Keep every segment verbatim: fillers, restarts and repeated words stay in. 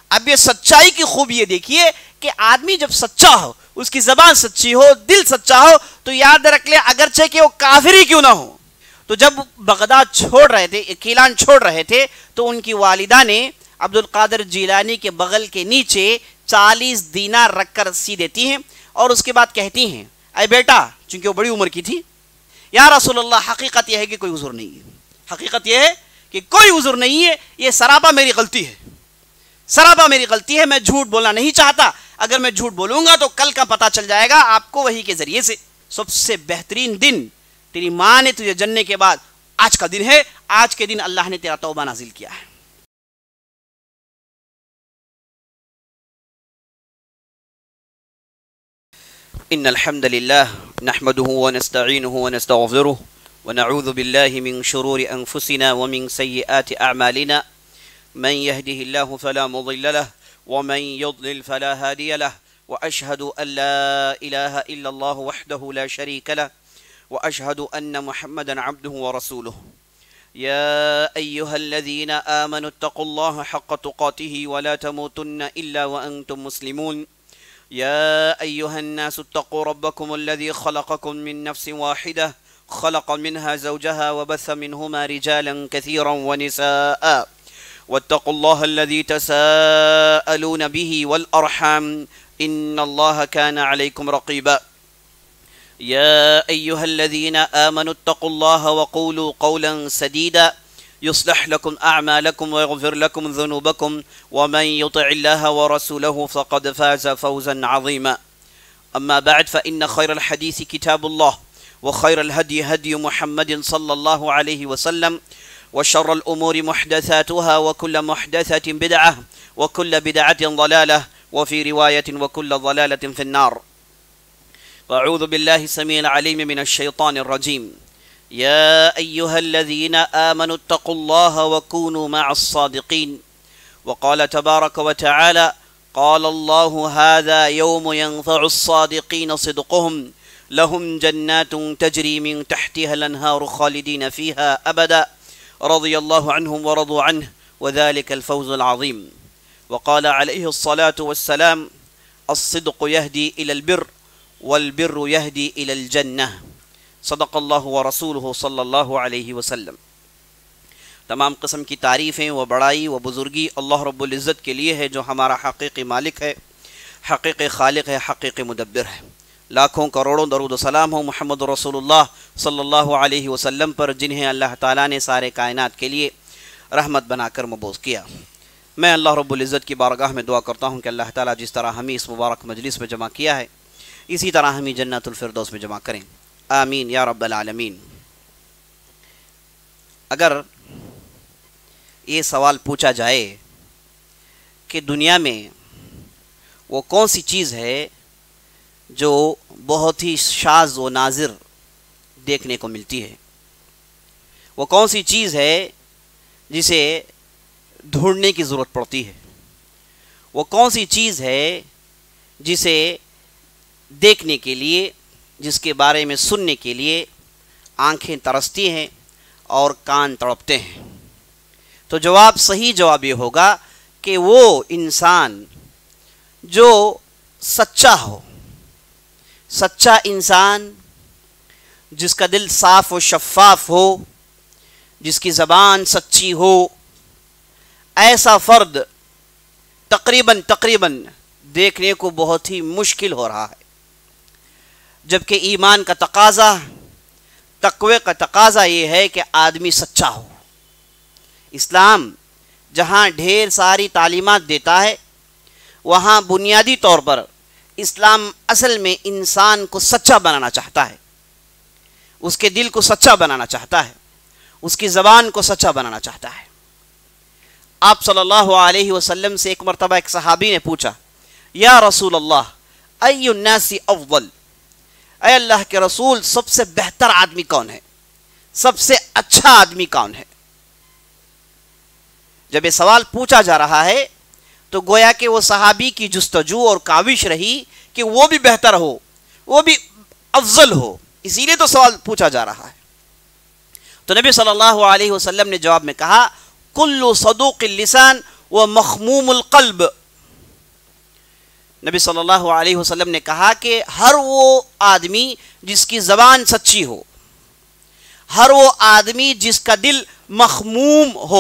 اب یہ سچائی کی خوبی یہ دیکھیے کہ آدمی جب سچا ہو، اس کی زبان سچی ہو، دل سچا ہو، تو یاد رکھ لے اگرچہ کہ وہ کافر ہی کیوں نہ ہو۔ تو جب بغداد چھوڑ رہے تھے، کیلان چھوڑ رہے تھے، تو ان کی والدہ نے عبد القادر جیلانی کے بغل کے نیچے چالیس دینار رکھ کر سی دیتی ہیں، اور اس کے بعد کہتی ہیں اے بیٹا، چونکہ وہ بڑی عمر کی تھی، یا رسول اللہ حقیقت یہ ہے کہ کوئی عذر نہیں ہے، حقیقت یہ ہے کہ کوئی عذر نہیں ہے، یہ سراپا میری غلطی ہے، سراپا میری غلطی ہے، میں جھوٹ بولنا نہیں چاہتا، اگر میں جھوٹ بولوں گا تو کل کا پتہ چل جائے گا آپ کو وحی کے ذریعے سے۔ سب سے بہترین دن تیری ماں نے تجھے جننے کے بعد آج کا دن ہے، آج کے دن اللہ نے تیرا توبہ نازل کیا ہے۔ ان الحمد للہ نحمده ونستعینه ونستغفره ونعوذ باللہ من شرور انفسنا ومن سیئات اعمالنا من يهده الله فلا مضل له ومن يضلل فلا هادي له واشهد ان لا اله الا الله وحده لا شريك له واشهد ان محمدا عبده ورسوله يا ايها الذين امنوا اتقوا الله حق تقاته ولا تموتن الا وانتم مسلمون يا أيها الناس اتقوا ربكم الذي خلقكم من نفس واحدة خلق منها زوجها وبث منهما رجالا كثيرا ونساء واتقوا الله الذي تساءلون به والأرحام إن الله كان عليكم رقيبا يا أيها الذين آمنوا اتقوا الله وقولوا قولا سديدا يصلح لكم أعمالكم ويغفر لكم ذنوبكم ومن يطع الله ورسوله فقد فاز فوزا عظيما أما بعد فإن خير الحديث كتاب الله وخير الهدي هدي محمد صلى الله عليه وسلم وشر الأمور محدثاتها وكل محدثة بدعة وكل بدعة ضلالة وفي رواية وكل ضلالة في النار وأعوذ بالله السميع العليم من الشيطان الرجيم يا أيها الذين آمنوا اتقوا الله وكونوا مع الصادقين وقال تبارك وتعالى قال الله هذا يوم ينفع الصادقين صدقهم لهم جنات تجري من تحتها الأنهار خالدين فيها أبدا رضي الله عنهم ورضوا عنه وذلك الفوز العظيم وقال عليه الصلاة والسلام الصدق يهدي إلى البر والبر يهدي إلى الجنة صدق اللہ و رسولہ صلی اللہ علیہ وسلم۔ تمام قسم کی تعریفیں و بڑائی و بزرگی اللہ رب العزت کے لیے ہے جو ہمارا حقیقی مالک ہے، حقیقی خالق ہے، حقیقی مدبر ہے۔ لاکھوں کروڑوں درود و سلام ہو محمد رسول اللہ صلی اللہ علیہ وسلم پر، جنہیں اللہ تعالیٰ نے سارے کائنات کے لیے رحمت بنا کر مبعوث کیا۔ میں اللہ رب العزت کی بارگاہ میں دعا کرتا ہوں کہ اللہ تعالیٰ جس طرح ہمیں اس مبارک مجلس میں جمع کیا ہے، اسی طرح ہمیں جنت الفردوس میں جمع کریں، آمین یا رب العالمین۔ اگر یہ سوال پوچھا جائے کہ دنیا میں وہ کون سی چیز ہے جو بہت ہی شاذ و نادر دیکھنے کو ملتی ہے، وہ کون سی چیز ہے جسے ڈھونڈنے کی ضرورت پڑتی ہے، وہ کون سی چیز ہے جسے دیکھنے کے لیے، جس کے بارے میں سننے کے لیے آنکھیں ترستی ہیں اور کان تڑپتے ہیں، تو جواب صحیح جواب یہ ہوگا کہ وہ انسان جو سچا ہو، سچا انسان جس کا دل صاف و شفاف ہو، جس کی زبان سچی ہو، ایسا فرد تقریباً تقریباً دیکھنے کو بہت ہی مشکل ہو رہا ہے، جبکہ ایمان کا تقاضا، تقوی کا تقاضا یہ ہے کہ آدمی سچا ہو۔ اسلام جہاں ڈھیر ساری تعلیمات دیتا ہے، وہاں بنیادی طور پر اسلام اصل میں انسان کو سچا بنانا چاہتا ہے، اس کے دل کو سچا بنانا چاہتا ہے، اس کی زبان کو سچا بنانا چاہتا ہے۔ آپ صلی اللہ علیہ وسلم سے ایک مرتبہ ایک صحابی نے پوچھا، یا رسول اللہ ای الناس افضل، اے اللہ کے رسول سب سے بہتر آدمی کون ہے، سب سے اچھا آدمی کون ہے؟ جب یہ سوال پوچھا جا رہا ہے تو گویا کہ وہ صحابی کی جستجو اور کاوش رہی کہ وہ بھی بہتر ہو، وہ بھی افضل ہو، اسی لیے تو سوال پوچھا جا رہا ہے۔ تو نبی صلی اللہ علیہ وسلم نے جواب میں کہا، کل صدوق اللسان وہ مخموم القلب. نبی صلی اللہ علیہ وسلم نے کہا کہ ہر وہ آدمی جس کی زبان سچی ہو، ہر وہ آدمی جس کا دل مخموم ہو.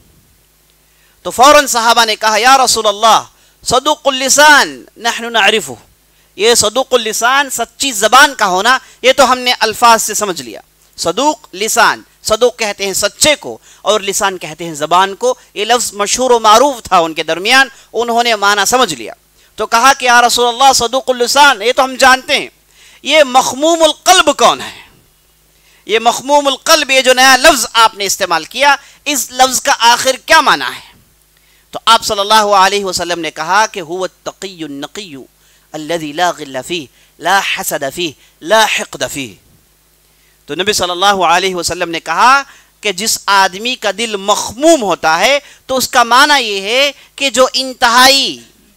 تو فوراً صحابہ نے کہا یا رسول اللہ صدوق اللسان نحن نعرفه. یہ صدوق اللسان، سچی زبان کا ہونا، یہ تو ہم نے الفاظ سے سمجھ لیا. صدوق لسان، صدوق کہتے ہیں سچے کو اور لسان کہتے ہیں زبان کو. یہ لفظ مشہور و معروف تھا ان کے درمیان، انہوں نے معنی سمجھ لیا. تو کہا کہ یا رسول اللہ صدوق اللسان یہ تو ہم جانتے ہیں، یہ مخموم القلب کون ہے؟ یہ مخموم القلب، یہ جو نیا لفظ آپ نے استعمال کیا، اس لفظ کا آخر کیا معنی ہے؟ تو آپ صلی اللہ علیہ وسلم نے کہا کہ هو التقی النقی الذي لا غل فيه لا حسد فيه لا حقد فيه. تو نبی صلی اللہ علیہ وسلم نے کہا کہ جس آدمی کا دل مخموم ہوتا ہے تو اس کا معنی یہ ہے کہ جو انتہائی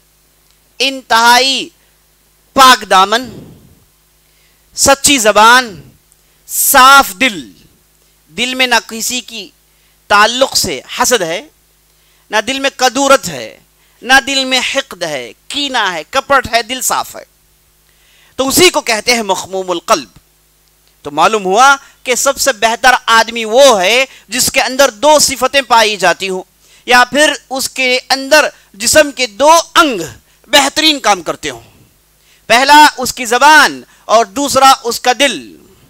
انتہائی پاک دامن، سچی زبان، صاف دل، دل میں نہ کسی کی تعلق سے حسد ہے، نہ دل میں کدورت ہے، نہ دل میں حقد ہے، کینہ ہے، کپٹ ہے، دل صاف ہے، تو اسی کو کہتے ہیں مخموم القلب. تو معلوم ہوا کہ سب سے بہتر آدمی وہ ہے جس کے اندر دو صفتیں پائی جاتی ہوں، یا پھر اس کے اندر جسم کے دو انگ بہترین کام کرتے ہوں. پہلا اس کی زبان اور دوسرا اس کا دل.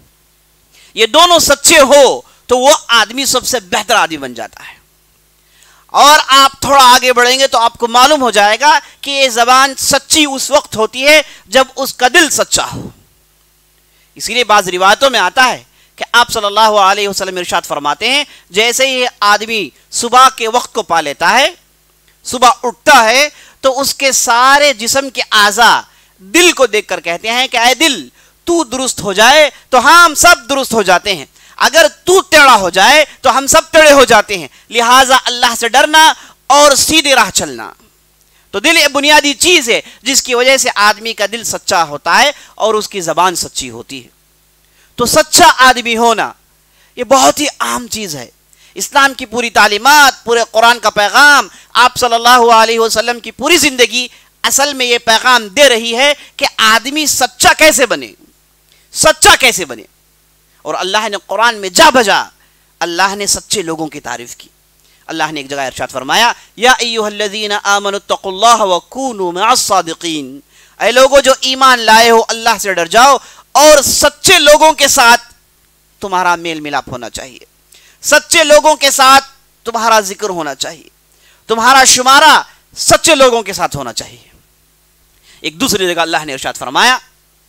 یہ دونوں سچے ہو تو وہ آدمی سب سے بہتر آدمی بن جاتا ہے. اور آپ تھوڑا آگے بڑھیں گے تو آپ کو معلوم ہو جائے گا کہ یہ زبان سچی اس وقت ہوتی ہے جب اس کا دل سچا ہو. اسی لیے بعض روایتوں میں آتا ہے کہ آپ صلی اللہ علیہ وسلم ارشاد فرماتے ہیں جیسے ہی آدمی صبح کے وقت کو پا لیتا ہے، صبح اٹھتا ہے، تو اس کے سارے جسم کے اعضاء دل کو دیکھ کر کہتے ہیں کہ اے دل تو درست ہو جائے تو ہم سب درست ہو جاتے ہیں، اگر تو ٹیڑھا ہو جائے تو ہم سب ٹیڑھے ہو جاتے ہیں، لہٰذا اللہ سے ڈرنا اور سیدھی راہ چلنا. تو دل ایک بنیادی چیز ہے جس کی وجہ سے آدمی کا دل سچا ہوتا ہے اور اس کی زبان سچی ہوتی ہے. تو سچا آدمی ہونا یہ بہت ہی عام چیز ہے. اسلام کی پوری تعلیمات، پورے قرآن کا پیغام، آپ صلی اللہ علیہ وسلم کی پوری زندگی اصل میں یہ پیغام دے رہی ہے کہ آدمی سچا کیسے بنے، سچا کیسے بنے. اور اللہ نے قرآن میں جا بجا اللہ نے سچے لوگوں کی تعریف کی. اللہ نے ایک جگہ ارشاد فرمایا یا ایھا الذین آمنوا اتقوا اللہ وکونوا مع الصادقین. اے لوگوں جو ایمان لائے ہو اللہ سے ڈر جاؤ اور سچے لوگوں کے ساتھ تمہارا میل ملاپ ہونا چاہیے، سچے لوگوں کے ساتھ تمہارا ذکر ہونا چاہیے، تمہارا شمارہ سچے لوگوں کے ساتھ ہونا چاہیے. ایک دوسری جگہ اللہ نے ارشاد فرمایا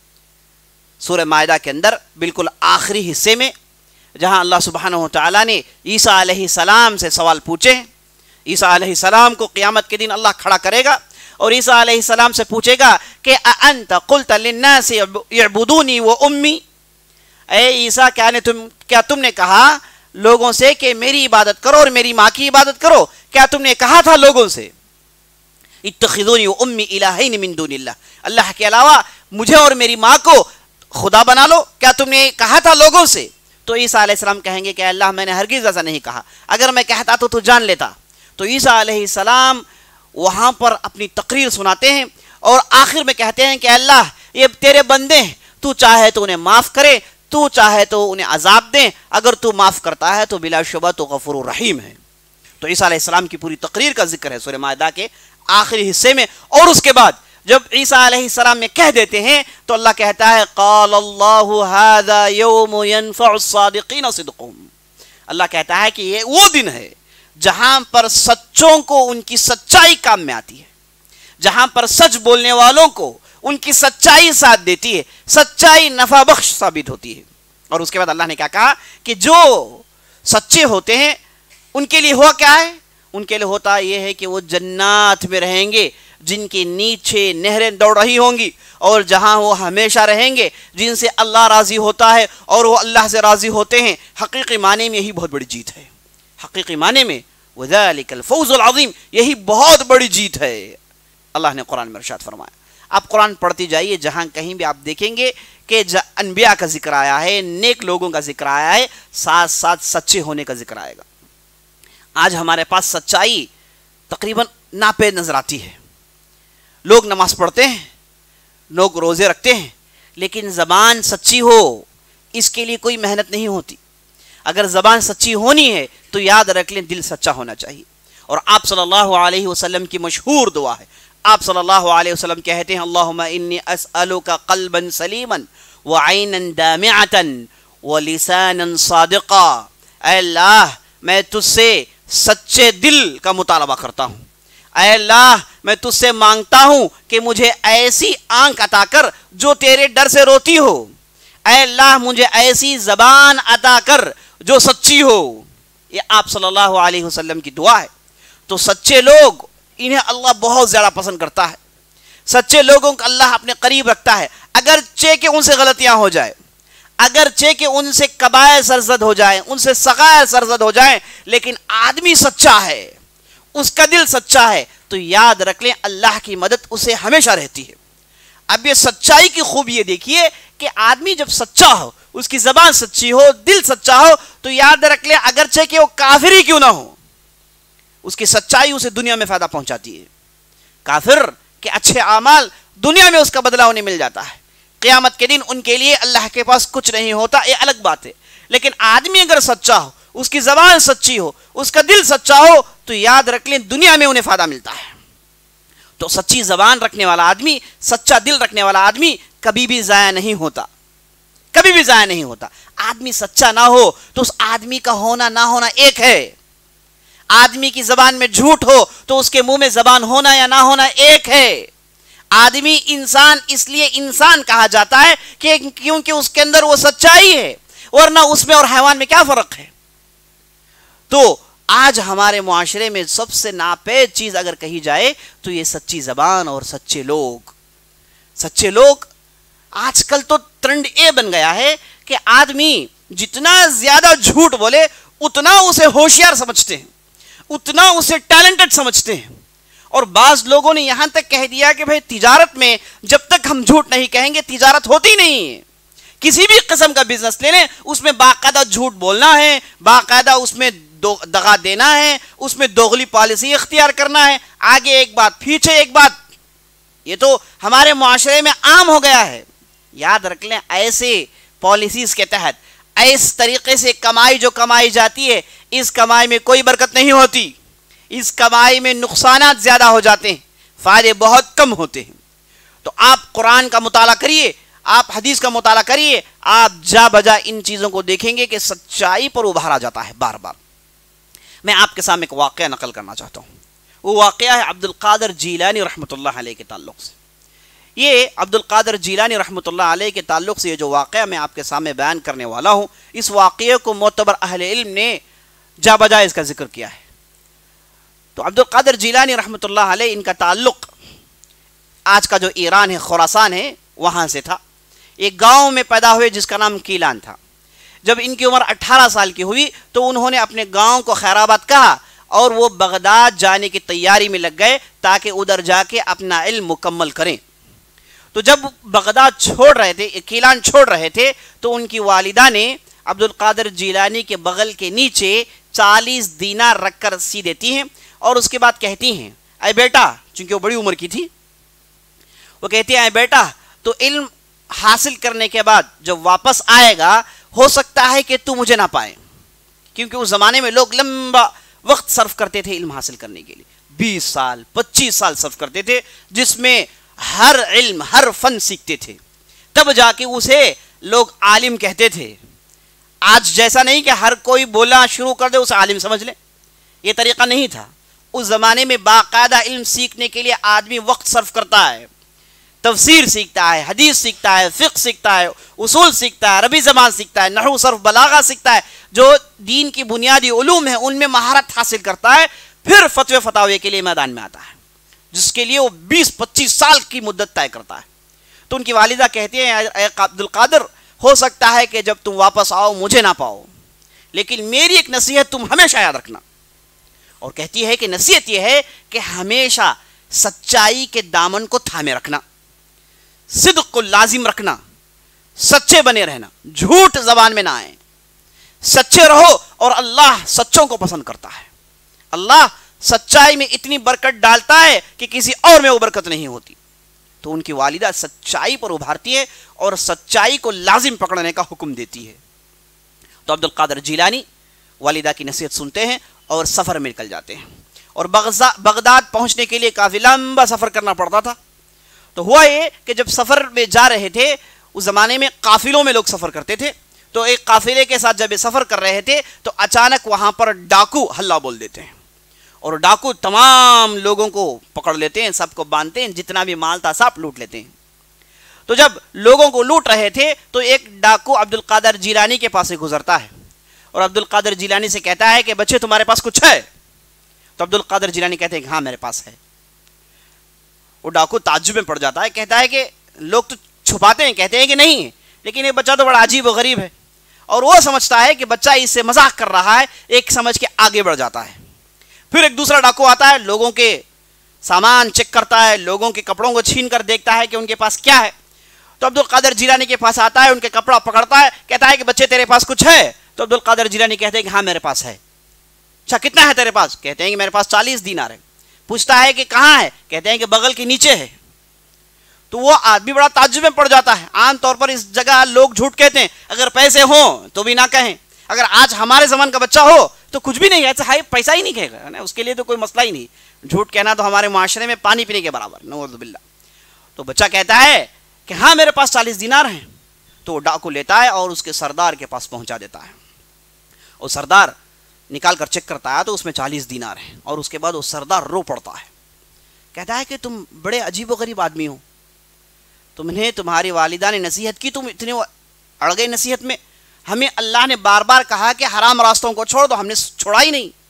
سورہ مائدہ کے اندر بالکل آخری حصے میں، جہاں اللہ سبحانہ وتعالی نے عیسیٰ علیہ السلام سے سوال پوچھے. عیسیٰ علیہ السلام کو قیامت کے دن اللہ کھڑا کرے گا اور عیسیٰ علیہ السلام سے پوچھے گا کہ اَأَنْتَ قُلْتَ لِلنَّاسِ يَعْبُدُونِي وَأُمِّي. اے عیسیٰ کیا نے تم کیا تم نے کہا لوگوں سے کہ میری عبادت کرو اور میری ماں کی عبادت کرو؟ کیا تم نے کہا تھا لوگوں سے اتخذونی وأمی الہین من دون اللہ، اللہ کے علاوہ مجھے اور میری ماں کو خدا بنا لو؟ کیا تم نے کہا تھا لوگوں سے؟ تو عیسیٰ علیہ السلام کہیں گے کہ اللہ میں نے ہرگز ایسا نہیں کہا، اگر میں کہتا تو تو جان لیتا. تو عیسیٰ علیہ السلام وہاں پر اپنی تقریر سناتے ہیں اور آخر میں کہتے ہیں کہ اللہ یہ تیرے بندے ہیں، تو چاہے تو انہیں معاف کرے، تو چاہے تو انہیں عذاب دیں، اگر تو معاف کرتا ہے تو بلا شبہ تو غفور رحیم ہے. تو عیسیٰ علیہ السلام کی پوری تقریر کا ذکر ہے سورہ مائدہ کے آخری حصے میں. اور اس کے بعد جب عیسیٰ علیہ السلام میں کہہ دیتے ہیں تو اللہ کہتا ہے قال اللہ ھذا یوم ینفع الصادقین صدقہم. اللہ کہتا ہے کہ یہ وہ دن ہے جہاں پر سچوں کو ان کی سچائی کام میں آتی ہے، جہاں پر سچ بولنے والوں کو ان کی سچائی ساتھ دیتی ہے، سچائی نفع بخش ثابت ہوتی ہے. اور اس کے بعد اللہ نے کیا کہا کہ جو سچے ہوتے ہیں ان کے لیے ہوا کیا ہے؟ ان کے لیے ہوتا یہ ہے کہ وہ جنات میں رہیں گے جن کے نیچے نہریں دوڑ رہی ہوں گی، اور جہاں وہ ہمیشہ رہیں گے، جن سے اللہ راضی ہوتا ہے اور وہ اللہ سے راضی ہوتے ہیں. حقیقی معنی میں یہی بہت بڑی جیت ہے، حقیقی معنی میں وَذَلِكَ الْفَوْزُ الْعَظِيمُ، یہی بہت بڑی جیت ہے. اللہ نے قرآن میں ارشاد فرمایا. آپ قرآن پڑھتی جائیے، جہاں کہیں بھی آپ دیکھیں گے کہ انبیاء کا ذکر آیا ہے، نیک لوگوں کا ذکر آیا ہے، ساتھ ساتھ سچے ہونے کا ذکر آئے گا. آج ہمارے پاس سچائی تقریباً ناپید نظر آتی ہے. لوگ نماز پڑھتے ہیں, لوگ روزے رکھتے ہیں, لیکن زبان سچی ہو اس کے لیے کوئی محنت نہیں ہوتی. اگر زبان سچی ہونی ہے تو یاد رکھ لیں دل سچا ہونا چاہیے. اور آپ صلی اللہ علیہ وسلم کی مشہور دعا ہے, آپ صلی اللہ علیہ وسلم کہتے ہیں اللہم انی اسألک قلبا سلیما وعینا دامعتا ولسانا صادقا. اے اللہ میں تجھ سے سچے دل کا مطالبہ کرتا ہوں. اے اللہ میں تجھ سے مانگتا ہوں کہ مجھے ایسی آنکھ عطا کر جو تیرے ڈر سے روتی ہو. اے اللہ مجھے ایسی زبان عطا کر جو سچی ہو. یہ آپ صلی اللہ علیہ وسلم کی دعا ہے. تو سچے لوگ انہیں اللہ بہت زیادہ پسند کرتا ہے. سچے لوگوں کو اللہ اپنے قریب رکھتا ہے. اگرچہ کہ ان سے غلطیاں ہو جائے, اگرچہ کہ ان سے کبائر سرزد ہو جائیں, ان سے صغائر سرزد ہو جائیں, لیکن آدمی سچا ہے, اس کا دل سچا ہے, تو یاد رکھ لیں اللہ کی مدد اسے ہمیشہ رہتی ہے. اب یہ سچائی کی خوبی یہ دیکھیے کہ آدمی جب سچا ہو, اس کی زبان سچی ہو, دل سچا ہو, تو یاد رکھ لیں اگرچہ کہ وہ کافر ہی کیوں نہ ہو, اس کی سچائی اسے دنیا میں فائدہ پہنچاتی ہے. کافر کے اچھے اعمال دنیا میں اس کا بدلہ انہیں مل جاتا ہے, قیامت کے دن ان کے لیے اللہ کے پاس کچھ نہیں ہوتا, یہ الگ بات ہے. لیکن آدمی اگر سچا ہو, اس کی زبان سچی ہو, اس کا دل سچا ہو, تو یاد رکھ لیں دنیا میں انہیں فائدہ ملتا ہے. تو سچی زبان رکھنے والا آدمی, سچا دل رکھنے والا آدمی کبھی بھی ضائع نہیں ہوتا, کبھی بھی ضائع نہیں ہوتا. آدمی سچا نہ ہو تو اس آدمی کا ہونا نہ ہونا ایک ہے. آدمی کی زبان میں جھوٹ ہو تو اس کے منہ میں زبان ہونا یا نہ ہونا ایک ہے. آدمی انسان اس لیے انسان کہا جاتا ہے کہ کیونکہ اس کے اندر وہ سچائی ہے, ورنہ اس میں اور حیوان میں کیا فرق ہے. تو آج ہمارے معاشرے میں سب سے ناپید چیز اگر کہی جائے تو یہ سچی زبان اور سچے لوگ. سچے لوگ آج کل تو ٹرینڈ یہ بن گیا ہے کہ آدمی جتنا زیادہ جھوٹ بولے اتنا اسے ہوشیار سمجھتے ہیں, اتنا اسے ٹیلنٹڈ سمجھتے ہیں. اور بعض لوگوں نے یہاں تک کہہ دیا کہ بھئی تجارت میں جب تک ہم جھوٹ نہیں کہیں گے تجارت ہوتی نہیں ہے. کسی بھی قسم کا بزنس لے لیں, اس میں باقاعدہ جھوٹ بولنا ہے, باقاعدہ اس میں دغا دینا ہے, اس میں دوغلی پالیسی اختیار کرنا ہے, آگے ایک بات پیچھے ایک بات. یہ تو ہمارے معاشرے میں عام ہو گیا ہے. یاد رکھ لیں ایسے پالیسیز کے تحت, اس طریقے سے کمائی جو کمائی جاتی ہے, اس کمائی میں کوئی برکت نہیں ہوتی, اس کمائی میں نقصانات زیادہ ہو جاتے ہیں, فائدے بہت کم ہوتے ہیں. تو آپ قرآن کا مطالعہ کریے, آپ حدیث کا مطالعہ کریے, آپ جا بجا ان چیزوں کو دیکھیں گے کہ سچائی پر ابھارا جاتا ہے بار بار. میں آپ کے سامنے ایک واقعہ نقل کرنا چاہتا ہوں. وہ واقعہ ہے عبد القادر جیلانی رحمۃ اللہ علیہ کے تعلق سے. یہ عبد القادر جیلانی رحمۃ اللہ علیہ کے تعلق سے یہ جو واقعہ میں آپ کے سامنے بیان کرنے والا ہوں, اس واقعے کو معتبر اہل علم نے جا بجا اس کا ذکر کیا ہے. تو عبد القادر جیلانی رحمۃ اللہ علیہ, ان کا تعلق آج کا جو ایران ہے, خراسان ہے, وہاں سے تھا. ایک گاؤں میں پیدا ہوئے جس کا نام کیلان تھا. جب ان کی عمر اٹھارہ سال کی ہوئی تو انہوں نے اپنے گاؤں کو خیرآباد کہا اور وہ بغداد جانے کی تیاری میں لگ گئے تاکہ ادھر جا کے اپنا علم مکمل کریں. تو جب بغداد چھوڑ رہے تھے, کیلان چھوڑ رہے تھے, تو ان کی والدہ نے عبد القادر جیلانی کے بغل کے نیچے چالیس دینار رکھ کر سی دیتی ہیں اور اس کے بعد کہتی ہیں, اے بیٹا, چونکہ وہ بڑی عمر کی تھی, وہ کہتی ہیں اے بیٹا تو علم حاصل کرنے کے بعد جب واپس آئے گا ہو سکتا ہے کہ تو مجھے نہ پائے, کیونکہ اس زمانے میں لوگ لمبا وقت صرف کرتے تھے علم حاصل کرنے کے لیے, بیس سال پچیس سال صرف کرتے تھے, جس میں ہر علم ہر فن سیکھتے تھے, تب جا کے اسے لوگ عالم کہتے تھے. آج جیسا نہیں کہ ہر کوئی بولنا شروع کر دے اسے عالم سمجھ لے, یہ طریقہ نہیں تھا. اس زمانے میں باقاعدہ علم سیکھنے کے لیے آدمی وقت صرف کرتا ہے, تفسیر سیکھتا ہے, حدیث سیکھتا ہے, فقہ سیکھتا ہے, اصول سیکھتا ہے, عربی زبان سیکھتا ہے, نحو صرف بلاغہ سیکھتا ہے, جو دین کی بنیادی علوم ہیں ان میں مہارت حاصل کرتا ہے, پھر فتوے فتاوے کے لیے میدان میں آتا ہے, جس کے لیے وہ بیس پچیس سال کی مدت طے کرتا ہے. تو ان کی والدہ کہتی ہیں اے عبد القادر, ہو سکتا ہے کہ جب تم واپس آؤ مجھے نہ پاؤ, لیکن میری ایک نصیحت تم ہمیشہ یاد رکھنا. اور کہتی ہے کہ نصیحت یہ ہے کہ ہمیشہ سچائی کے دامن کو تھامے رکھنا, صدق کو لازم رکھنا, سچے بنے رہنا, جھوٹ زبان میں نہ آئے, سچے رہو. اور اللہ سچوں کو پسند کرتا ہے, اللہ سچائی میں اتنی برکت ڈالتا ہے کہ کسی اور میں وہ برکت نہیں ہوتی. تو ان کی والدہ سچائی پر ابھارتی ہے اور سچائی کو لازم پکڑنے کا حکم دیتی ہے. تو عبد القادر جیلانی والدہ کی نصیحت سنتے ہیں اور سفر میں نکل جاتے ہیں. اور بغداد پہنچنے کے لیے کافی لمبا سفر کرنا پڑتا تھا. تو ہوا یہ کہ جب سفر میں جا رہے تھے، اس زمانے میں قافلوں میں لوگ سفر کرتے تھے، تو ایک قافلے کے ساتھ جب یہ سفر کر رہے تھے تو اچانک وہاں پر ڈاکو ہلہ بول دیتے ہیں، اور ڈاکو تمام لوگوں کو پکڑ لیتے ہیں، سب کو باندھتے ہیں، جتنا بھی مال تھا سب لوٹ لیتے ہیں. تو جب لوگوں کو لوٹ رہے تھے تو ایک ڈاکو عبد القادر جیلانی کے پاس سے گزرتا ہے اور عبد القادر جیلانی سے کہتا ہے کہ بچے تمہارے پاس کچھ ہے؟ تو عبد القادر جیلانی کہتے ہیں کہ ہاں میرے پاس ہے. وہ ڈاکو تعجب میں پڑ جاتا ہے، کہتا ہے کہ لوگ تو چھپاتے ہیں، کہتے ہیں کہ نہیں ہے، لیکن یہ بچہ تو بڑا عجیب و غریب ہے. اور وہ سمجھتا ہے کہ بچہ اس سے مذاق کر رہا ہے، ایک سمجھ کے آگے بڑھ جاتا ہے. پھر ایک دوسرا ڈاکو آتا ہے، لوگوں کے سامان چیک کرتا ہے، لوگوں کے کپڑوں کو چھین کر دیکھتا ہے کہ ان کے پاس کیا ہے. تو عبد القادر جیلانی کے پاس آتا ہے، ان کے کپڑا پکڑتا ہے، کہتا ہے کہ بچے تیرے پاس کچھ ہے؟ تو عبد القادر جیلانی کہتے ہیں کہ ہاں میرے پاس ہے. اچھا کتنا ہے تیرے پاس؟ کہتے ہیں کہ میرے پاس چالیس دینار ہے. پوچھتا ہے کہ کہاں ہے؟ کہتے ہیں کہ بغل کے نیچے ہے. تو وہ آدمی بڑا تعجب میں پڑ جاتا ہے. عام طور پر اس جگہ لوگ جھوٹ کہتے ہیں، اگر پیسے ہوں تو بھی نہ کہیں. اگر آج ہمارے زمان کا بچہ ہو تو کچھ بھی نہیں ہے، ایسا پیسہ ہی نہیں کہے گا، اس کے لیے تو کوئی مسئلہ ہی نہیں. جھوٹ کہنا تو ہمارے معاشرے میں پانی پینے کے برابر، نعوذ باللہ. تو بچہ کہتا ہے کہ ہاں میرے پاس چالیس دینار ہیں. تو وہ ڈاکو لیتا ہے اور اس کے سردار کے پاس پہنچا دیتا ہے. اور سردار نکال کر چیک کرتا ہے تو اس میں چالیس دینار ہیں. اور اس کے بعد وہ سردار رو پڑتا ہے، کہتا ہے کہ تم بڑے عجیب و غریب آدمی ہو، تمہیں تمہاری والدہ نے نصیحت کی، تم اتنے اڑ گئے نصیحت میں. ہمیں اللہ نے بار بار کہا کہ حرام راستوں کو چھوڑ دو، ہم نے چھوڑا ہی نہیں.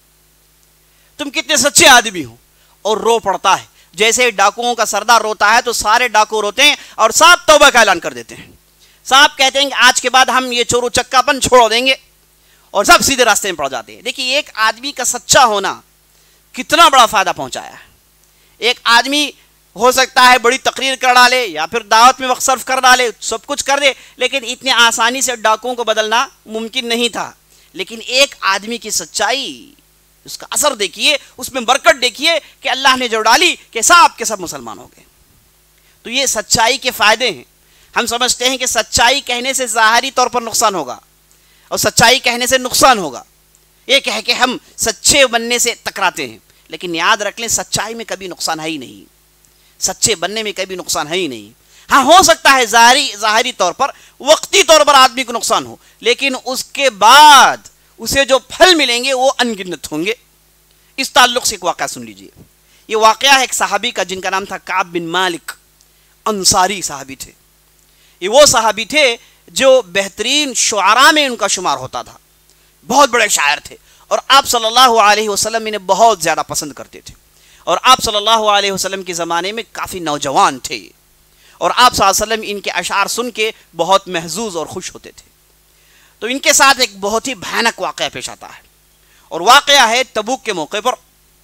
تم کتنے سچے آدمی ہو. اور رو پڑتا ہے. جیسے ڈاکوؤں کا سردار روتا ہے تو سارے ڈاکو روتے ہیں اور سب توبہ کا اعلان کر دیتے ہیں. سب کہتے ہیں کہ آج کے بعد ہم یہ چورو چکا پن چھوڑ دیں گے، اور سب سیدھے راستے میں پڑ جاتے ہیں. دیکھیے ایک آدمی کا سچا ہونا کتنا بڑا فائدہ پہنچایا ہے. ایک آدمی ہو سکتا ہے بڑی تقریر کر ڈالے یا پھر دعوت میں وقت صرف کر ڈالے، سب کچھ کر دے، لیکن اتنی آسانی سے ڈاکوؤں کو بدلنا ممکن نہیں تھا. لیکن ایک آدمی کی سچائی، اس کا اثر دیکھیے، اس میں برکت دیکھیے کہ اللہ نے جو ڈالی کہ سب کے سب مسلمان ہو گئے. تو یہ سچائی کے فائدے ہیں. ہم سمجھتے ہیں کہ سچائی کہنے سے ظاہری طور پر نقصان ہوگا اور سچائی کہنے سے نقصان ہوگا، یہ کہہ کے ہم سچے بننے سے ٹکراتے ہیں. لیکن یاد رکھ لیں سچائی میں کبھی نقصان ہے ہی نہیں، سچے بننے میں کبھی نقصان ہے ہی نہیں. ہاں ہو سکتا ہے ظاہری ظاہری طور پر وقتی طور پر آدمی کو نقصان ہو، لیکن اس کے بعد اسے جو پھل ملیں گے وہ ان گنت ہوں گے. اس تعلق سے ایک واقعہ سن لیجئے. یہ واقعہ ہے ایک صحابی کا جن کا نام تھا کعب بن مالک، انصاری صحابی تھے. یہ وہ صحابی تھے جو بہترین شعراء میں ان کا شمار ہوتا تھا، بہت بڑے شاعر تھے، اور آپ صلی اللہ علیہ وسلم انہیں بہت زیادہ پسند کرتے تھے. اور آپ صلی اللہ علیہ وسلم کے زمانے میں کافی نوجوان تھے، اور آپ صلی اللہ علیہ وسلم ان کے اشعار سن کے بہت محظوظ اور خوش ہوتے تھے. تو ان کے ساتھ ایک بہت ہی بھیانک واقعہ پیش آتا ہے، اور واقعہ ہے تبوک کے موقع پر.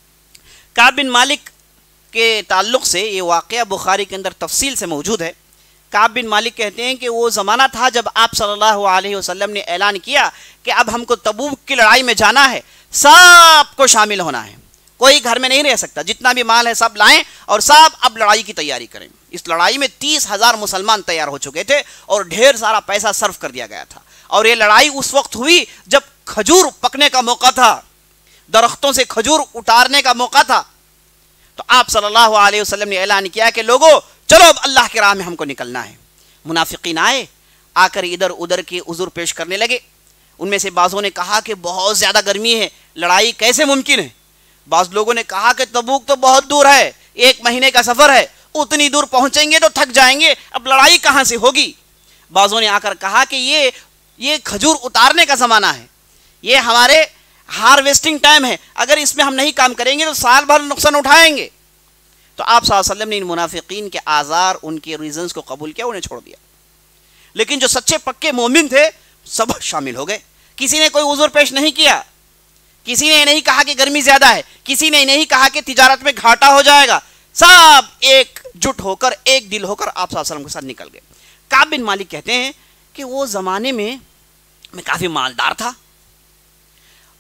کعب بن مالک کے تعلق سے یہ واقعہ بخاری کے اندر تفصیل سے موجود ہے. کعب بن مالک کہتے ہیں کہ وہ زمانہ تھا جب آپ صلی اللہ علیہ وسلم نے اعلان کیا کہ اب ہم کو تبوک کی لڑائی میں جانا ہے، سب کو شامل ہونا ہے، کوئی گھر میں نہیں رہ سکتا، جتنا بھی مال ہے سب لائیں اور سب اب لڑائی کی تیاری کریں. اس لڑائی میں تیس ہزار مسلمان تیار ہو چکے تھے اور ڈھیر سارا پیسہ صرف کر دیا گیا تھا. اور یہ لڑائی اس وقت ہوئی جب کھجور پکنے کا موقع تھا، درختوں سے کھجور اتارنے کا موقع تھا. تو آپ صلی اللہ علیہ وسلم نے اعلان کیا کہ لوگوں چلو اب اللہ کی راہ میں ہم کو نکلنا ہے. منافقین آئے، آ کر ادھر ادھر کے عذر پیش کرنے لگے. ان میں سے بعضوں نے کہا کہ بہت زیادہ گرمی ہے، لڑائی کیسے ممکن ہے. بعض لوگوں نے کہا کہ تبوک تو بہت دور ہے، ایک مہینے کا سفر ہے، اتنی دور پہنچیں گے تو تھک جائیں گے، اب لڑائی کہاں سے ہوگی. بعضوں نے آ کر کہا کہ یہ یہ کھجور اتارنے کا زمانہ ہے، یہ ہمارے ہارویسٹنگ ٹائم ہے، اگر اس میں ہم نہیں کام کریں گے تو سال بھر نقصان اٹھائیں گے. تو آپ صلی اللہ علیہ وسلم نے ان منافقین کے آزار، ان کے ریزنز کو قبول کیا، انہیں چھوڑ دیا. لیکن جو سچے پکے مومن تھے سب شامل ہو گئے. کسی نے کوئی عذر پیش نہیں کیا، کسی نے نہیں کہا کہ گرمی زیادہ ہے، کسی نے نہیں کہا کہ تجارت میں گھاٹا ہو جائے گا. سب ایک جٹ ہو کر، ایک دل ہو کر آپ صلی اللہ علیہ وسلم کے ساتھ نکل گئے. کعب بن مالک کہتے ہیں کہ وہ زمانے میں میں کافی مالدار تھا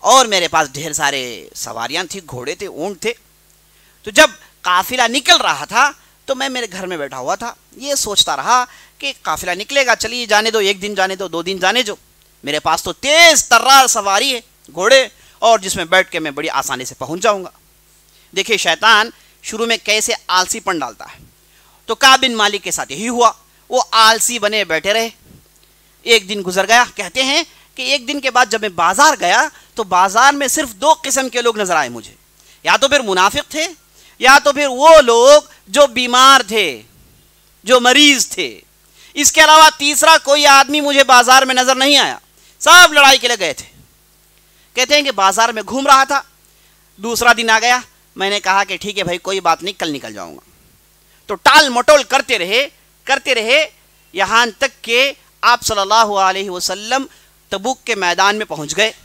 اور میرے پاس ڈھیر سارے سواریاں تھیں، گھوڑے تھے، اونٹ تھے. تو جب قافلہ نکل رہا تھا تو میں میرے گھر میں بیٹھا ہوا تھا، یہ سوچتا رہا کہ قافلہ نکلے گا، چلیے جانے دو، ایک دن جانے دو، دو دن جانے دو، میرے پاس تو تیز ترار سواری ہے، گھوڑے، اور جس میں بیٹھ کے میں بڑی آسانی سے پہنچ جاؤں گا. دیکھیے شیطان شروع میں کیسے آلسی پن ڈالتا ہے. تو کعب بن مالک کے ساتھ یہی ہوا، وہ آلسی بنے بیٹھے رہے. ایک دن گزر گیا. کہتے ہیں کہ ایک دن کے بعد جب میں بازار گیا تو بازار میں صرف دو قسم کے لوگ نظر آئے مجھے، یا تو پھر منافق تھے یا تو پھر وہ لوگ جو بیمار تھے، جو مریض تھے. اس کے علاوہ تیسرا کوئی آدمی مجھے بازار میں نظر نہیں آیا، سب لڑائی کے لیے گئے تھے. کہتے ہیں کہ بازار میں گھوم رہا تھا. دوسرا دن آ گیا، میں نے کہا کہ ٹھیک ہے بھائی کوئی بات نہیں، کل نکل جاؤں گا. تو ٹال مٹول کرتے رہے کرتے رہے یہاں تک کہ آپ صلی اللہ علیہ وسلم تبوک کے میدان میں پہنچ گئے.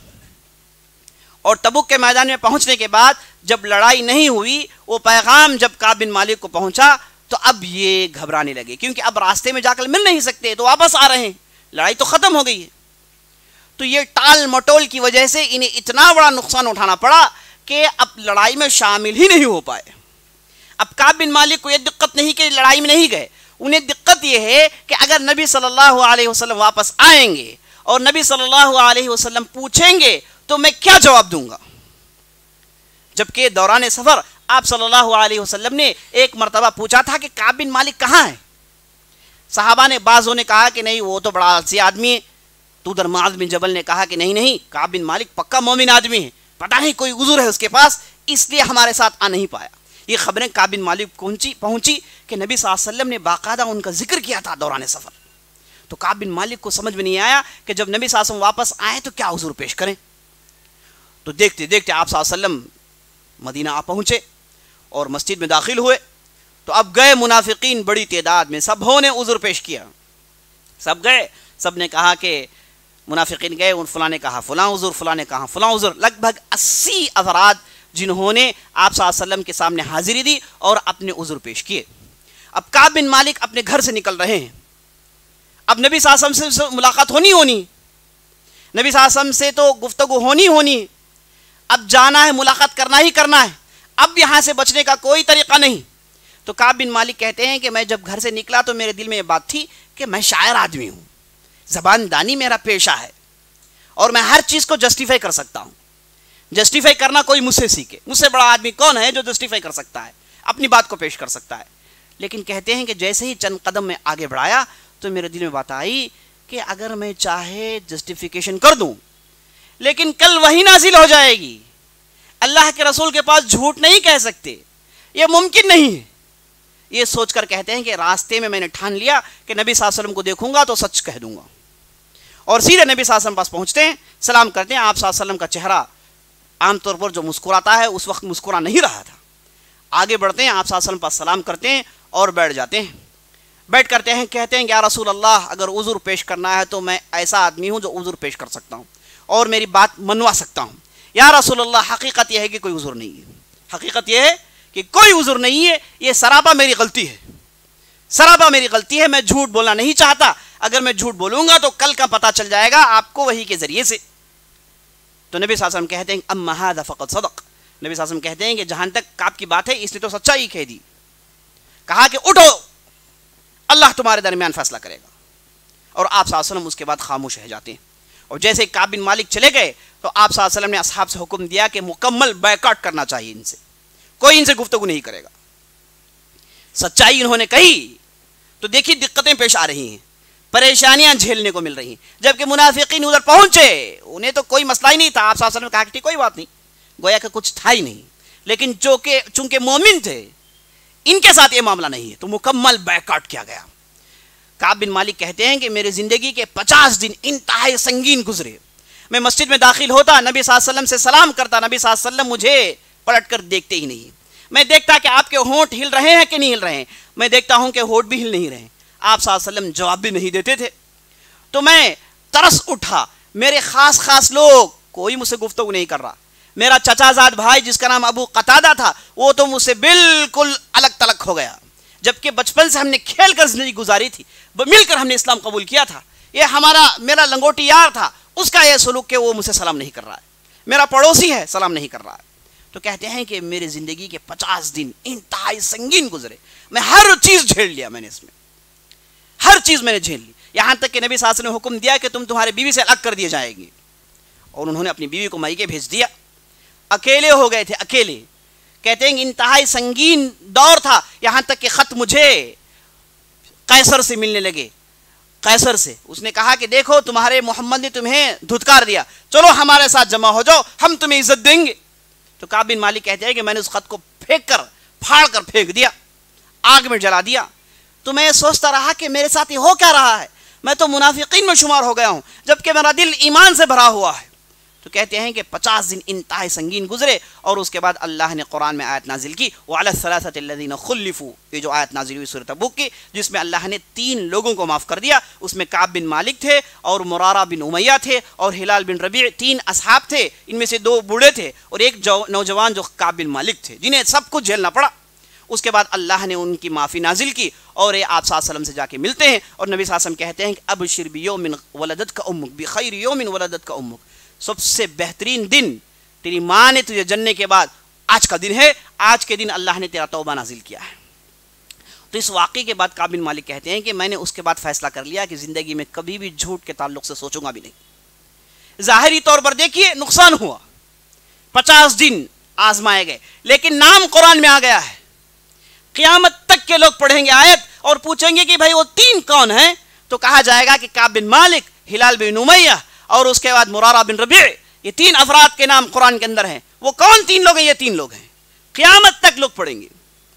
اور تبوک کے میدان میں پہنچنے کے بعد جب لڑائی نہیں ہوئی، وہ پیغام جب کعب بن مالک کو پہنچا تو اب یہ گھبرانے لگے، کیونکہ اب راستے میں جا کر مل نہیں سکتے، تو واپس آ رہے ہیں، لڑائی تو ختم ہو گئی ہے. تو یہ ٹال مٹول کی وجہ سے انہیں اتنا بڑا نقصان اٹھانا پڑا کہ اب لڑائی میں شامل ہی نہیں ہو پائے. اب کعب بن مالک کو یہ دقت نہیں کہ لڑائی میں نہیں گئے، انہیں دقت یہ ہے کہ اگر نبی صلی اللہ علیہ وسلم واپس آئیں گے اور نبی صلی اللہ علیہ وسلم پوچھیں گے تو میں کیا جواب دوں گا. جبکہ دوران سفر آپ صلی اللہ علیہ وسلم نے ایک مرتبہ پوچھا تھا کہ کعب بن مالک کہاں ہے. صحابہ نے بعضوں نے کہا کہ نہیں وہ تو بڑا آلسی آدمی ہے. تو ادھر معاذ بن جبل نے کہا کہ نہیں نہیں کعب بن مالک پکا مومن آدمی ہے، پتہ نہیں کوئی عذر ہے اس کے پاس، اس لیے ہمارے ساتھ آ نہیں پایا. یہ خبریں کعب بن مالک پہنچی پہنچی کہ نبی صلی اللہ علیہ وسلم نے باقاعدہ ان کا ذکر کیا تھا دوران سفر. تو کعب بن مالک کو سمجھ میں نہیں آیا کہ جب نبی صلی اللہ علیہ وسلم واپس آئے تو کیا عذر پیش کریں. تو دیکھتے دیکھتے آپ صلی اللہ علیہ وسلم مدینہ آ پہنچے اور مسجد میں داخل ہوئے. تو اب گئے منافقین بڑی تعداد میں، سبوں نے عذر پیش کیا. سب گئے، سب نے کہا کہ منافقین گئے، ان فلاں نے کہا فلاں عذر، فلاں نے کہا فلاں عذر. لگ بھگ اسی افراد جنہوں نے آپ صلی اللہ علیہ وسلم کے سامنے حاضری دی اور اپنے عذر پیش کیے. اب کعب بن مالک اپنے گھر سے نکل رہے ہیں. اب نبی صلی اللہ علیہ وسلم سے ملاقات ہونی ہونی نبی صلی اللہ علیہ وسلم سے تو گفتگو ہونی ہونی اب جانا ہے، ملاقات کرنا ہی کرنا ہے، اب یہاں سے بچنے کا کوئی طریقہ نہیں. تو کعب بن مالک کہتے ہیں کہ میں جب گھر سے نکلا تو میرے دل میں یہ بات تھی کہ میں شاعر آدمی ہوں، زبان دانی میرا پیشہ ہے اور میں ہر چیز کو جسٹیفائی کر سکتا ہوں. جسٹیفائی کرنا کوئی مجھ سے سیکھے، مجھ سے بڑا آدمی کون ہے جو جسٹیفائی کر سکتا ہے، اپنی بات کو پیش کر سکتا ہے. لیکن کہتے ہیں کہ جیسے ہی چند قدم میں آگے بڑھایا تو میرے دل میں بات آئی کہ اگر میں چاہے جسٹیفیکیشن کر دوں لیکن کل وہی نازل ہو جائے گی. اللہ کے رسول کے پاس جھوٹ نہیں کہہ سکتے، یہ ممکن نہیں ہے. یہ سوچ کر کہتے ہیں کہ راستے میں میں نے ٹھان لیا کہ نبی صلی اللہ علیہ وسلم کو دیکھوں گا تو سچ کہہ دوں گا. اور سیدھے نبی صلی اللہ علیہ وسلم پاس پہنچتے ہیں، سلام کرتے ہیں. آپ صلی اللہ علیہ وسلم کا چہرہ عام طور پر جو مسکراتا ہے اس وقت مسکرا نہیں رہا تھا. آگے بڑھتے ہیں، آپ صلی اللہ علیہ وسلم پاس سلام کرتے ہیں اور بیٹھ جاتے ہیں. بیٹھ کرتے ہیں، کہتے ہیں کہ یا رسول اللہ اگر عذر پیش کرنا ہے تو میں ایسا آدمی ہوں جو عذر پیش کر سکتا ہوں اور میری بات منوا سکتا ہوں. یا رسول اللہ حقیقت یہ ہے کہ کوئی عذر نہیں ہے، حقیقت یہ ہے کہ کوئی عذر نہیں ہے، یہ سراپا میری غلطی ہے، سراپا میری غلطی ہے، میں جھوٹ بولنا نہیں چاہتا. اگر میں جھوٹ بولوں گا تو کل کا پتہ چل جائے گا آپ کو وحی کے ذریعے سے. تو نبی صلی اللہ علیہ وسلم کہتے ہیں اما ھذا فقد صدق. نبی صلی اللہ علیہ وسلم کہتے ہیں کہ جہاں تک کعب کی بات ہے اس نے تو سچائی کہہ دی. کہا کہ اٹھو اللہ تمہارے درمیان فیصلہ کرے گا. اور آپ صلی اللہ علیہ وسلم اس کے بعد خاموش رہ جاتے ہیں. اور جیسے کعب بن مالک چلے گئے تو آپ صلی اللہ علیہ وسلم نے اصحاب سے حکم دیا کہ مکمل بائیکاٹ کرنا چاہیے، ان سے کوئی ان سے گفتگو نہیں کرے گا. سچائی انہوں نے کہی تو دیکھی دقتیں پیش آ رہی ہیں، پریشانیاں جھیلنے کو مل رہی ہیں. جبکہ منافقین ادھر پہنچے انہیں تو کوئی مسئلہ ہی نہیں تھا. آپ صلی اللہ علیہ وسلم نے کہا کہ کوئی بات نہیں، گویا کہ کچھ تھا ہی نہیں. لیکن جو کہ چونکہ مومن تھے ان کے ساتھ یہ معاملہ نہیں ہے تو مکمل بائیکاٹ کیا گیا. کعب بن مالک کہتے ہیں کہ میرے زندگی کے پچاس دن انتہائی سنگین گزرے. میں مسجد میں داخل ہوتا، نبی صلی اللہ علیہ وسلم سے سلام کرتا، نبی صلی اللہ علیہ وسلم مجھے پلٹ کر دیکھتے ہی نہیں. میں دیکھتا کہ آپ کے ہونٹ ہل رہے ہیں کہ نہیں ہل رہے ہیں، میں دیکھتا ہوں کہ ہونٹ بھی ہل نہیں رہے ہیں. آپ صلی اللہ علیہ وسلم جواب بھی نہیں دیتے تھے. تو میں ترس اٹھا، میرے خاص خاص لوگ کوئی مجھ سے گفتگو نہیں کر رہا. میرا چچا زاد بھائی جس کا نام ابو قتادہ تھا وہ تو مجھ سے بالکل الگ تلک ہو گیا. جبکہ بچپن سے ہم نے کھیل کر زندگی گزاری تھی، مل کر ہم نے اسلام قبول کیا تھا. یہ ہمارا میرا لنگوٹی یار تھا، اس کا یہ سلوک کہ وہ مجھ سے سلام نہیں کر رہا ہے. میرا پڑوسی ہے سلام نہیں کر رہا ہے. تو کہتے ہیں کہ میرے زندگی کے پچاس دن انتہائی سنگین گزرے, میں ہر چیز جھیل لیا, میں نے اس میں ہر چیز میں نے جھیل لی, یہاں تک کہ نبی صلی اللہ علیہ وسلم نے حکم دیا کہ تم تمہارے بیوی سے الگ کر دیے جائیں گے, اور انہوں نے اپنی بیوی کو مائکے بھیج دیا, اکیلے ہو گئے تھے اکیلے. کہتے ہیں کہ انتہائی سنگین دور تھا, یہاں تک کہ خط مجھے قیصر سے ملنے لگے. قیصر سے اس نے کہا کہ دیکھو تمہارے محمد نے تمہیں دھتکار دیا, چلو ہمارے ساتھ جمع ہو جاؤ, ہم تمہیں عزت دیں گے. تو کعب بن مالک کہتے ہیں کہ میں نے اس خط کو پھینک کر پھاڑ کر پھینک دیا, آگ میں جلا دیا. تو میں سوچتا رہا کہ میرے ساتھ یہ ہو کیا رہا ہے, میں تو منافقین میں شمار ہو گیا ہوں جبکہ میرا دل ایمان سے بھرا ہوا ہے. تو کہتے ہیں کہ پچاس دن انتہائی سنگین گزرے, اور اس کے بعد اللہ نے قرآن میں آیت نازل کی وعلی الثلاثۃ الذین خلفوا, یہ جو آیت نازل ہوئی سورۃ تبوک کی, جس میں اللہ نے تین لوگوں کو معاف کر دیا. اس میں کعب بن مالک تھے, اور مرارہ بن امیہ تھے, اور ہلال بن ربیع, تین اصحاب تھے. ان میں سے دو بوڑھے تھے اور ایک نوجوان جو کعب بن مالک تھے, جنہیں سب کچھ جھیلنا پڑا. اس کے بعد اللہ نے ان کی معافی نازل کی, اور یہ آپ صلی اللہ علیہ وسلم سے جا کے ملتے ہیں, اور نبی صلی اللہ علیہ وسلم کہتے ہیں کہ ابشر بیوم ولدتک امک بخیر یوم ولدتک امک, سب سے بہترین دن تیری ماں نے تجھے جننے کے بعد آج کا دن ہے, آج کے دن اللہ نے تیرا توبہ نازل کیا ہے. تو اس واقعے کے بعد کعب بن مالک کہتے ہیں کہ میں نے اس کے بعد فیصلہ کر لیا کہ زندگی میں کبھی بھی جھوٹ کے تعلق سے سوچوں گا بھی نہیں. ظاہری طور پر دیکھیے نقصان ہوا, پچاس دن آزمائے گئے, لیکن نام قرآن میں آ گیا ہے. قیامت تک کے لوگ پڑھیں گے آیت اور پوچھیں گے کہ بھائی وہ تین کون ہیں, تو کہا جائے گا کہ کعب بن مالک, ہلال بن امیہ, اور اس کے بعد مرارہ بن ربیع, یہ تین افراد کے نام قرآن کے اندر ہیں. وہ کون تین لوگ ہیں؟ یہ تین لوگ ہیں. قیامت تک لوگ پڑھیں گے.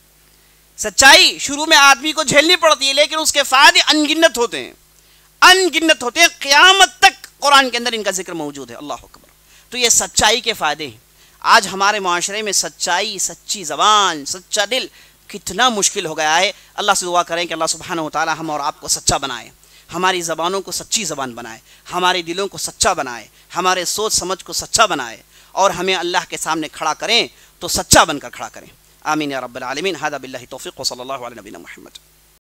سچائی شروع میں آدمی کو جھیلنی پڑتی ہے, لیکن اس کے فائدے ان گنت ہوتے ہیں, ان گنت ہوتے ہیں. قیامت تک قرآن کے اندر ان کا ذکر موجود ہے. اللہ اکبر. تو یہ سچائی کے فائدے ہیں. آج ہمارے معاشرے میں سچائی, سچی زبان, سچا دل کتنا مشکل ہو گیا ہے. اللہ سے دعا کریں کہ اللہ سبحانہ و تعالی ہم اور آپ کو سچا بنائے, ہماری زبانوں کو سچی زبان بنائے, ہمارے دلوں کو سچا بنائے, ہمارے سوچ سمجھ کو سچا بنائے, اور ہمیں اللہ کے سامنے کھڑا کریں تو سچا بن کر کھڑا کریں. آمین یا رب العالمین. ھذا باللہ توفیق, وصلی اللہ علی نبینا محمد.